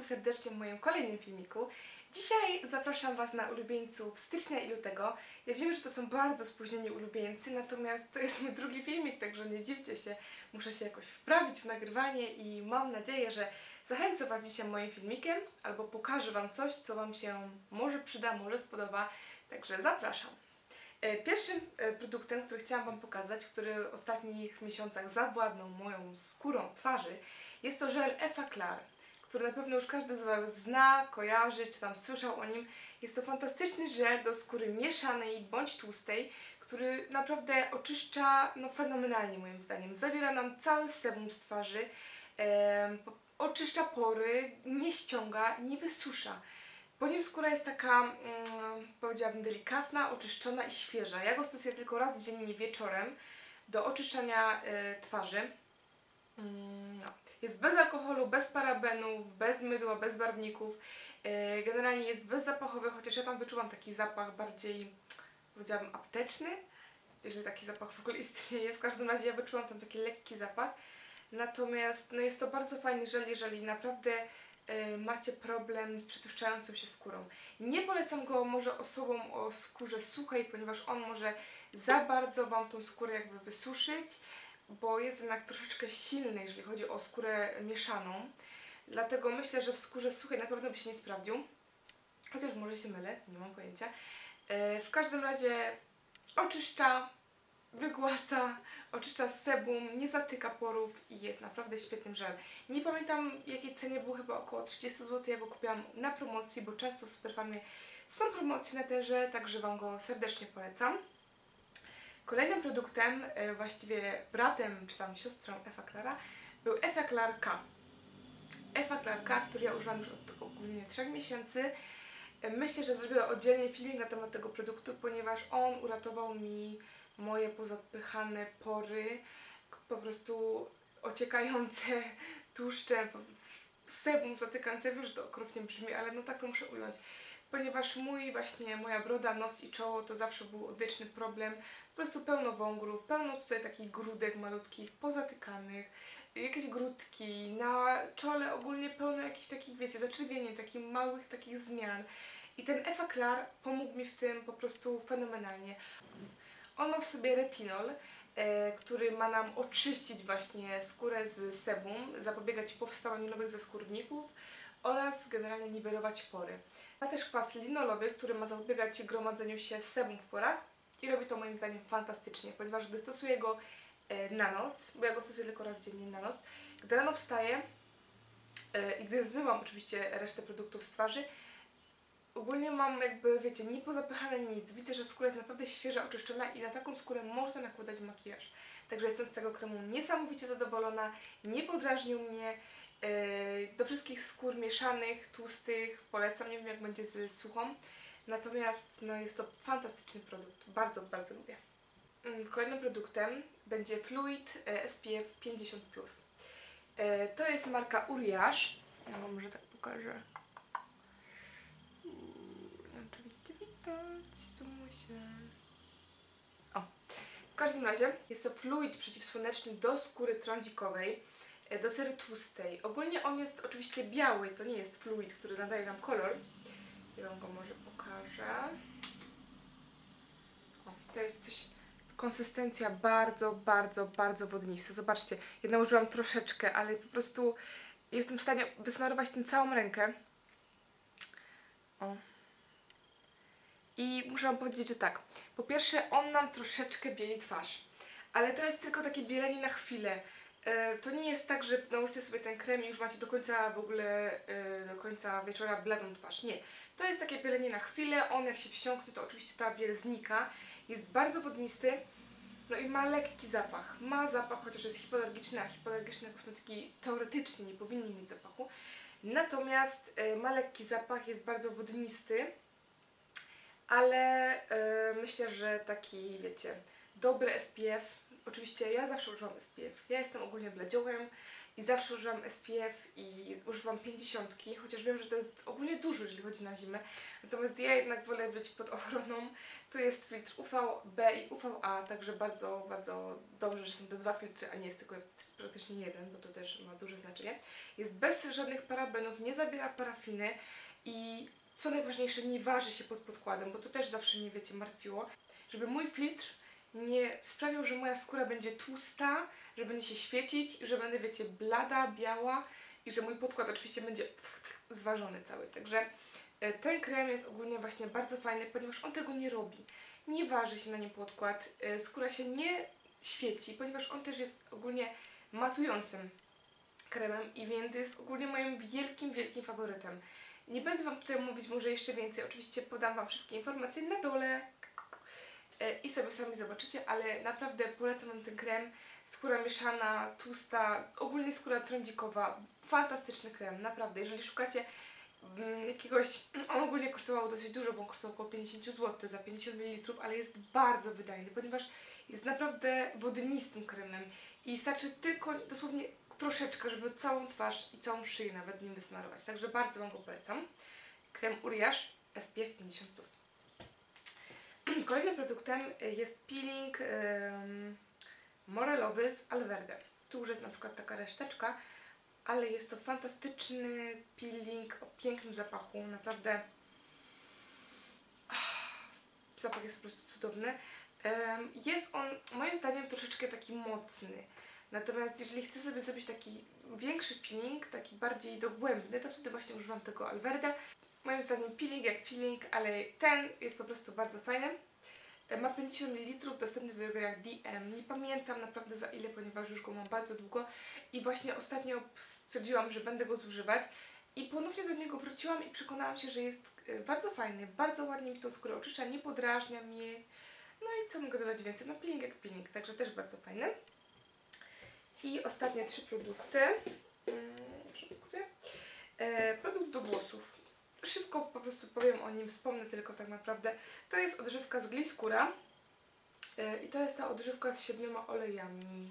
serdecznie w moim kolejnym filmiku. Dzisiaj zapraszam Was na ulubieńców stycznia i lutego. Ja wiem, że to są bardzo spóźnieni ulubieńcy, natomiast to jest mój drugi filmik, także nie dziwcie się. Muszę się jakoś wprawić w nagrywanie i mam nadzieję, że zachęcę Was dzisiaj moim filmikiem albo pokażę Wam coś, co Wam się może przyda, może spodoba, także zapraszam. Pierwszym produktem, który chciałam Wam pokazać, który w ostatnich miesiącach zawładnął moją skórą twarzy, jest to żel Effaclar, który na pewno już każdy z Was zna, kojarzy, czy tam słyszał o nim. Jest to fantastyczny żel do skóry mieszanej bądź tłustej, który naprawdę oczyszcza fenomenalnie moim zdaniem. Zabiera nam cały sebum z twarzy, oczyszcza pory, nie ściąga, nie wysusza. Po nim skóra jest taka, powiedziałabym, delikatna, oczyszczona i świeża. Ja go stosuję tylko raz dziennie wieczorem do oczyszczania twarzy. No. Jest bez alkoholu, bez parabenów, bez mydła, bez barwników. Generalnie jest bezzapachowy, chociaż ja tam wyczuwam taki zapach bardziej, powiedziałabym, apteczny, jeżeli taki zapach w ogóle istnieje. W każdym razie ja wyczuwam tam taki lekki zapach. Natomiast jest to bardzo fajny żel, jeżeli naprawdę macie problem z przetłuszczającą się skórą. Nie polecam go może osobom o skórze suchej, ponieważ on może za bardzo Wam tą skórę jakby wysuszyć, bo jest jednak troszeczkę silny, jeżeli chodzi o skórę mieszaną. Dlatego myślę, że w skórze suchej na pewno by się nie sprawdził. Chociaż może się mylę, nie mam pojęcia. W każdym razie oczyszcza, wygładza, oczyszcza sebum, nie zatyka porów i jest naprawdę świetnym żelem. Nie pamiętam jakiej cenie, było chyba około 30 zł. Ja go kupiłam na promocji, bo często w Superfarmie są promocje na ten żel, także Wam go serdecznie polecam. Kolejnym produktem, właściwie bratem czy tam siostrą Effaclara, był Effaclar K. Effaclar K, który ja używam już od ogólnie 3 miesięcy. Myślę, że zrobię oddzielnie filmik na temat tego produktu, ponieważ on uratował mi moje pozapychane pory, po prostu ociekające tłuszcze, sebum zatykające. Wiem, że to okropnie brzmi, ale tak to muszę ująć. Ponieważ moja broda, nos i czoło to zawsze był odwieczny problem. Po prostu pełno wągrów, pełno tutaj takich grudek malutkich, pozatykanych, jakieś grudki, na czole ogólnie pełno jakichś takich, wiecie, zaczerwienień, takich małych takich zmian. I ten Effaclar pomógł mi w tym po prostu fenomenalnie. On ma w sobie retinol, który ma nam oczyścić właśnie skórę z sebum, zapobiegać powstawaniu nowych zaskórników oraz generalnie niwelować pory. Ma też kwas linolowy, który ma zapobiegać gromadzeniu się sebum w porach i robi to moim zdaniem fantastycznie, ponieważ gdy stosuję go na noc, bo ja go stosuję tylko raz dziennie na noc, gdy rano wstaję i gdy zmywam oczywiście resztę produktów z twarzy, ogólnie mam jakby, wiecie, nie pozapychane nic. Widzę, że skóra jest naprawdę świeża, oczyszczona i na taką skórę można nakładać makijaż. Także jestem z tego kremu niesamowicie zadowolona, nie podrażnił mnie. Do wszystkich skór mieszanych, tłustych polecam, nie wiem jak będzie z suchą. Natomiast jest to fantastyczny produkt, bardzo, bardzo lubię. Kolejnym produktem będzie Fluid SPF 50+. To jest marka Uriage. Ja Wam może tak pokażę. Nie wiem, czy widać, zoomuje się. O, w każdym razie jest to fluid przeciwsłoneczny do skóry trądzikowej, do cery tłustej. Ogólnie on jest oczywiście biały, to nie jest fluid, który nadaje nam kolor. Ja Wam go może pokażę. O, to jest coś, konsystencja bardzo, bardzo, bardzo wodnista. Zobaczcie, ja nałożyłam troszeczkę, ale po prostu jestem w stanie wysmarować tym całą rękę. O. I muszę Wam powiedzieć, że tak, po pierwsze on nam troszeczkę bieli twarz, ale to jest tylko takie bielenie na chwilę. To nie jest tak, że nałożycie sobie ten krem i już macie do końca w ogóle, do końca wieczora bladą twarz. Nie. To jest takie bielenie na chwilę, on jak się wsiąknie, to oczywiście ta biel znika. Jest bardzo wodnisty, i ma lekki zapach. Ma zapach, chociaż jest hipoalergiczny, a hipoalergiczne kosmetyki teoretycznie nie powinny mieć zapachu. Natomiast ma lekki zapach, jest bardzo wodnisty, ale myślę, że taki, wiecie, dobry SPF. Oczywiście ja zawsze używam SPF. Ja jestem ogólnie bladziołem i zawsze używam SPF i używam 50, chociaż wiem, że to jest ogólnie dużo, jeżeli chodzi na zimę. Natomiast ja jednak wolę być pod ochroną. Tu jest filtr UVB i UVA, także bardzo, bardzo dobrze, że są te dwa filtry, a nie jest tylko praktycznie jeden, bo to też ma duże znaczenie. Jest bez żadnych parabenów, nie zabiera parafiny i co najważniejsze, nie waży się pod podkładem, bo to też zawsze mnie, wiecie, martwiło, żeby mój filtr nie sprawiał, że moja skóra będzie tłusta, że będzie się świecić, że będę, wiecie, blada, biała i że mój podkład oczywiście będzie zważony cały. Także ten krem jest ogólnie właśnie bardzo fajny, ponieważ on tego nie robi. Nie waży się na nim podkład, skóra się nie świeci, ponieważ on też jest ogólnie matującym kremem i więc jest ogólnie moim wielkim, wielkim faworytem. Nie będę Wam tutaj mówić może jeszcze więcej, oczywiście podam Wam wszystkie informacje na dole i sobie sami zobaczycie, ale naprawdę polecam Wam ten krem. Skóra mieszana, tłusta, ogólnie skóra trądzikowa, fantastyczny krem, naprawdę. Jeżeli szukacie jakiegoś, on ogólnie kosztował dosyć dużo, bo on kosztował około 50 zł za 50 ml, ale jest bardzo wydajny, ponieważ jest naprawdę wodnistym kremem i starczy tylko dosłownie troszeczkę, żeby całą twarz i całą szyję nawet nim wysmarować. Także bardzo Wam go polecam. Krem Uriage SPF 50+. Kolejnym produktem jest peeling morelowy z Alverde. Tu już jest na przykład taka reszteczka, ale jest to fantastyczny peeling o pięknym zapachu. Naprawdę zapach jest po prostu cudowny. Jest on moim zdaniem troszeczkę taki mocny. Natomiast jeżeli chcę sobie zrobić taki większy peeling, taki bardziej dogłębny, to wtedy właśnie używam tego Alverde. Moim zdaniem peeling jak peeling, ale ten jest po prostu bardzo fajny. Ma 50 ml, dostępny w drogeriach DM. Nie pamiętam naprawdę za ile, ponieważ już go mam bardzo długo i właśnie ostatnio stwierdziłam, że będę go zużywać i ponownie do niego wróciłam i przekonałam się, że jest bardzo fajny, bardzo ładnie mi tą skórę oczyszcza, nie podrażnia mnie. No i co mogę dodać więcej? No peeling jak peeling, także też bardzo fajny. I ostatnie 3 produkty. Produkt do włosów. Szybko po prostu powiem o nim, wspomnę tylko tak naprawdę. To jest odżywka z Gliscura i to jest ta odżywka z 7 olejami.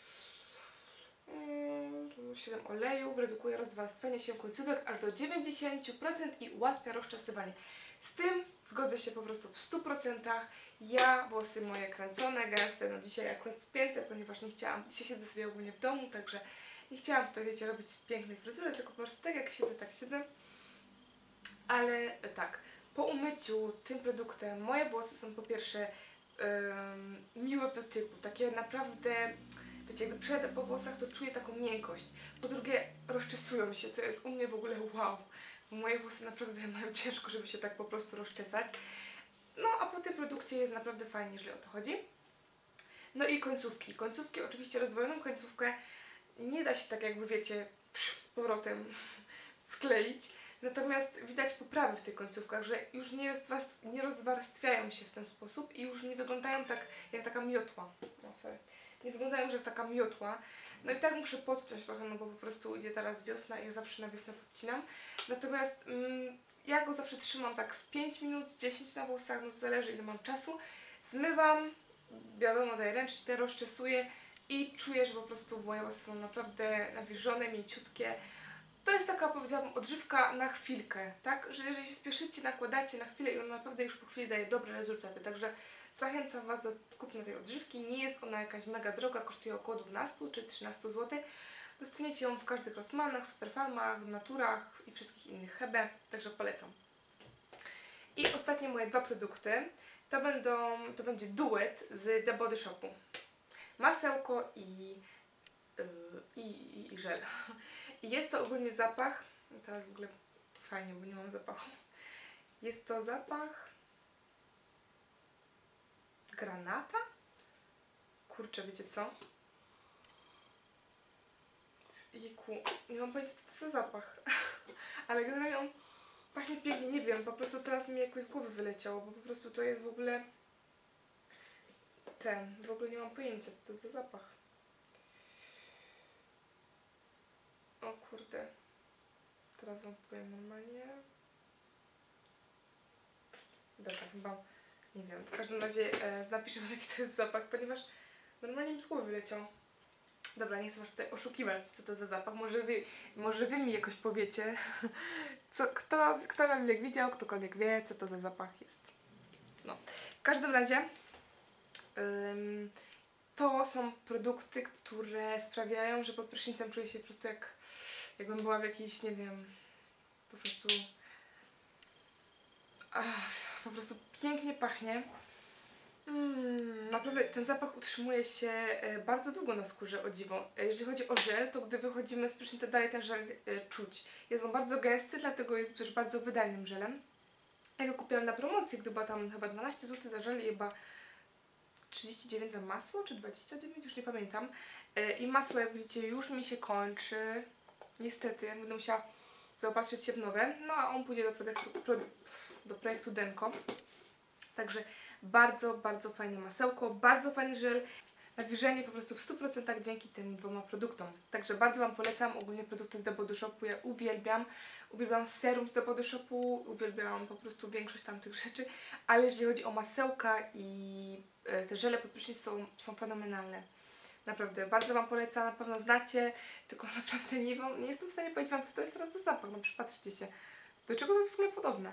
7 olejów, redukuje rozwarstwianie się końcówek aż do 90% i ułatwia rozczesywanie. Z tym zgodzę się po prostu w 100%. Ja włosy moje kręcone, gęste, no dzisiaj akurat spięte, ponieważ nie chciałam, dzisiaj siedzę sobie ogólnie w domu, także nie chciałam tutaj, wiecie, robić pięknej fryzury, tylko po prostu tak jak siedzę, tak siedzę. Ale tak, po umyciu tym produktem moje włosy są po pierwsze miłe w dotyku, takie naprawdę, wiecie, gdy przejadę po włosach, to czuję taką miękkość. Po drugie, rozczesują się, co jest u mnie w ogóle wow, bo moje włosy naprawdę mają ciężko, żeby się tak po prostu rozczesać. No, a po tym produkcie jest naprawdę fajnie, jeżeli o to chodzi. No i końcówki. Końcówki, oczywiście rozdwojoną końcówkę nie da się tak jakby, wiecie, z powrotem skleić. Natomiast widać poprawy w tych końcówkach, że już nie rozwarstwiają się w ten sposób i już nie wyglądają tak jak taka miotła. No sorry. Nie wyglądają już jak taka miotła. No i tak muszę podciąć trochę, no bo po prostu idzie teraz wiosna i ja zawsze na wiosnę podcinam. Natomiast ja go zawsze trzymam tak z 5 minut, z 10 na włosach, no zależy ile mam czasu. Zmywam, wiadomo, daję ręcznie, rozczesuję i czuję, że po prostu moje włosy są naprawdę nawilżone, mięciutkie. To jest taka, powiedziałabym, odżywka na chwilkę, tak? Że jeżeli się spieszycie, nakładacie na chwilę i ona naprawdę już po chwili daje dobre rezultaty. Także zachęcam Was do kupna tej odżywki. Nie jest ona jakaś mega droga, kosztuje około 12 czy 13 zł. Dostaniecie ją w każdych Rossmannach, Superfarmach, Naturach i wszystkich innych Hebe, także polecam. I ostatnie moje 2 produkty to będzie duet z The Body Shopu. Masełko i żel. I jest to ogólnie zapach, teraz w ogóle fajnie, bo nie mam zapachu. Jest to zapach granata? Kurczę, wiecie co? Jejku, nie mam pojęcia, co to za zapach. Ale generalnie on pachnie pięknie, nie wiem, po prostu teraz mi jakoś z głowy wyleciało, bo po prostu to jest w ogóle w ogóle nie mam pojęcia, co to za zapach. O kurde, teraz Wam powiem normalnie. Dobra, chyba nie wiem, w każdym razie napiszę Wam jaki to jest zapach, ponieważ normalnie mi z głowy wyleciał. Dobra, nie chcę was tutaj oszukiwać, co to za zapach. Może wy mi jakoś powiecie, ktokolwiek widział, ktokolwiek wie, co to za zapach jest. No, w każdym razie to są produkty, które sprawiają, że pod prysznicem czuję się po prostu jakbym była w jakiejś, nie wiem, po prostu po prostu pięknie pachnie. Naprawdę ten zapach utrzymuje się bardzo długo na skórze, o dziwo. Jeżeli chodzi o żel, to gdy wychodzimy z prysznica, dalej ten żel czuć. Jest on bardzo gęsty, dlatego jest też bardzo wydajnym żelem. Ja go kupiłam na promocji, gdy była tam chyba 12 zł za żel i chyba 39 za masło, czy 29, już nie pamiętam. I masło, jak widzicie, już mi się kończy. Niestety, będę musiała zaopatrzyć się w nowe. No a on pójdzie do projektu Denko. Także bardzo, bardzo fajne masełko, bardzo fajny żel. Nawilżenie po prostu w 100% dzięki tym dwoma produktom. Także bardzo Wam polecam ogólnie produkty z The Body Shopu. Ja uwielbiam. Uwielbiam serum z The Body Shopu, uwielbiam po prostu większość tamtych rzeczy. Ale jeżeli chodzi o masełka i te żele pod prysznic są fenomenalne. Naprawdę, bardzo Wam polecam, na pewno znacie, tylko naprawdę nie jestem w stanie powiedzieć Wam, co to jest teraz za zapach. No przypatrzcie się. Do czego to jest w ogóle podobne?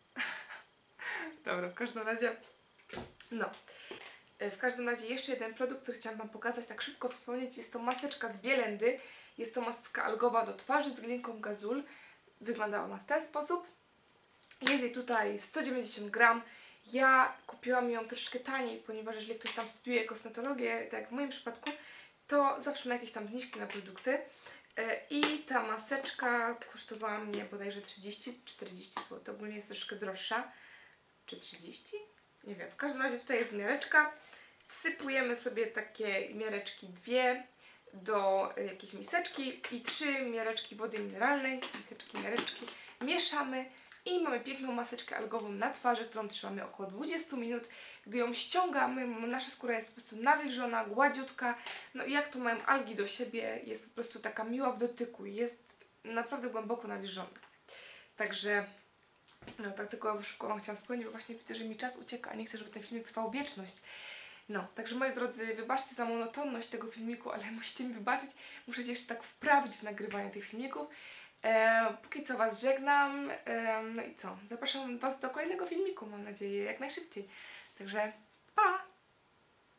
Dobra, w każdym razie, no. W każdym razie jeszcze jeden produkt, który chciałam Wam pokazać, tak szybko wspomnieć, jest to maseczka z Bielendy. Jest to maska algowa do twarzy z glinką Gazul. Wygląda ona w ten sposób. Jest jej tutaj 190 gram. Ja kupiłam ją troszeczkę taniej, ponieważ jeżeli ktoś tam studiuje kosmetologię, tak jak w moim przypadku, to zawsze ma jakieś tam zniżki na produkty. I ta maseczka kosztowała mnie bodajże 30-40 zł. Ogólnie jest troszeczkę droższa. Czy 30? Nie wiem. W każdym razie tutaj jest miareczka. Wsypujemy sobie takie miareczki 2 do jakiejś miseczki i 3 miareczki wody mineralnej. Miareczki. Mieszamy i mamy piękną maseczkę algową na twarzy, którą trzymamy około 20 minut. Gdy ją ściągamy, nasza skóra jest po prostu nawilżona, gładziutka. No i jak to mają algi do siebie, jest po prostu taka miła w dotyku. Jest naprawdę głęboko nawilżona. Także no tak tylko szybko Wam chciałam wspomnieć, bo właśnie widzę, że mi czas ucieka, a nie chcę, żeby ten filmik trwał wieczność. No, także moi drodzy, wybaczcie za monotonność tego filmiku, ale musicie mi wybaczyć, muszę się jeszcze tak wprawić w nagrywanie tych filmików. Póki co Was żegnam, no i co? Zapraszam Was do kolejnego filmiku, mam nadzieję, jak najszybciej. Także pa!